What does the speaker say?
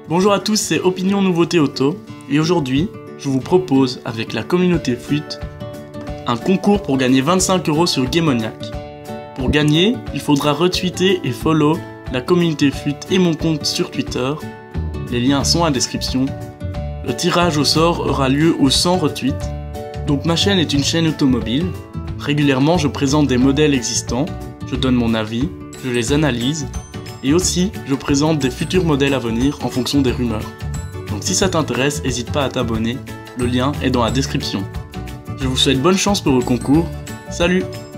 Bonjour à tous, c'est Opinion Nouveauté Auto et aujourd'hui, je vous propose avec la communauté Flûte un concours pour gagner 25 € sur Gamoniac. Pour gagner, il faudra retweeter et follow la communauté Flûte et mon compte sur Twitter. Les liens sont en description. Le tirage au sort aura lieu aux 100 retweets. Donc ma chaîne est une chaîne automobile. Régulièrement, je présente des modèles existants, je donne mon avis, je les analyse et aussi je présente des futurs modèles à venir en fonction des rumeurs. Donc si ça t'intéresse, n'hésite pas à t'abonner, le lien est dans la description. Je vous souhaite bonne chance pour le concours, salut!